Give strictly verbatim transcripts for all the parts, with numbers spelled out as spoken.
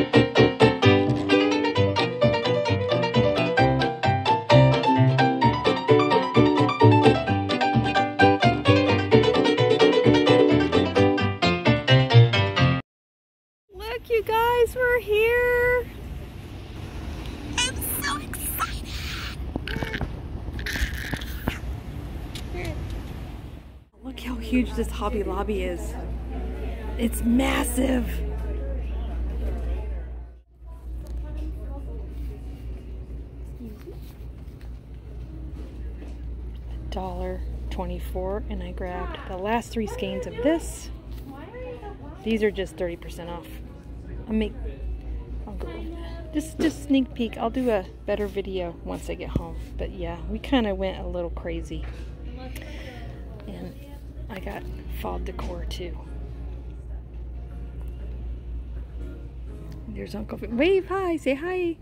Look, you guys, we're here. I'm so excited. Look how huge this Hobby Lobby is. It's massive. one dollar twenty-four, and I grabbed the last three skeins of this. These are just thirty percent off. I'll make, I'll go, just, just sneak peek. I'll do a better video once I get home. But yeah, we kind of went a little crazy. And I got fall decor too. There's Uncle Finn. Wave hi, say hi.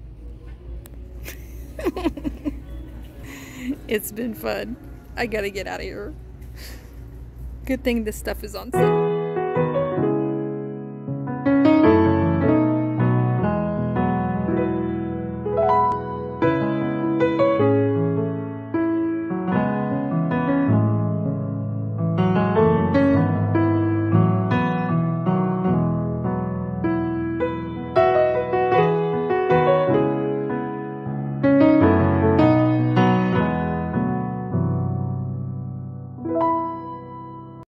It's been fun. I gotta get out of here. Good thing this stuff is on sale.